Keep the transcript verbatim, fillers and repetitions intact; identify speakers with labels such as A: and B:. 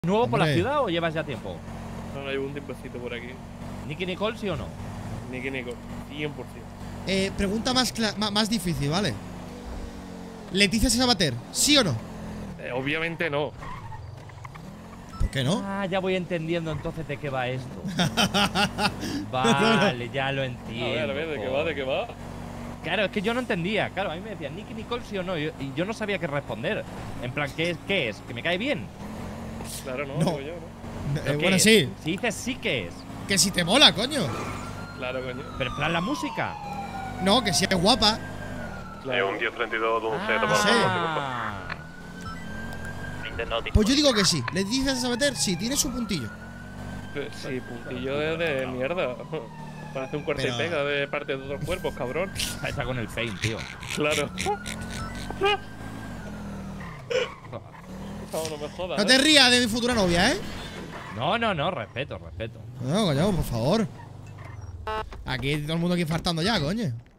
A: ¿Nuevo por la
B: Hombre.
A: ciudad o llevas ya tiempo?
C: No, no, llevo un tiempecito por aquí.
A: ¿Nicky Nicole, sí o no?
C: Nicky Nicole, cien por ciento.
B: Eh, pregunta más, cla- ma- más difícil, ¿vale? ¿Leticia Sabater? ¿Sí o no?
C: Eh, obviamente no.
B: ¿Por qué no?
A: Ah, ya voy entendiendo entonces de qué va esto. Vale, ya lo
C: A
A: entiendo.
C: ver, a ver, ¿de qué va? ¿De qué va?
A: Claro, es que yo no entendía. Claro, a mí me decían Nicky Nicole, sí o no. Y yo, y yo no sabía qué responder. En plan, ¿qué es? ¿Qué es? ¿Que me cae bien?
C: Claro, no,
B: No.
C: digo yo, ¿no?
B: Eh,
A: ¿Pero qué
B: bueno,
A: es?
B: sí.
A: Si dices sí, ¿qué es?
B: Que si te mola, coño.
C: Claro, coño.
A: Pero en plan la música.
B: No, que si es guapa.
D: Es
C: Claro.
D: un diez treinta y dos de un Z
B: sí.
A: Ah.
B: Pues yo digo que sí. Leticia Sabater, sí, tiene su puntillo.
C: Pero sí, puntillo de, de mierda. Parece un corte
B: Pero-
C: y pega de parte de otros cuerpos, cabrón.
A: Esa con el fame, tío.
C: Claro. No, no me jodas.
B: No te rías de mi futura novia, ¿eh?
A: No, no, no, respeto, respeto.
B: No, coño, por favor. Aquí todo el mundo aquí faltando ya, coño.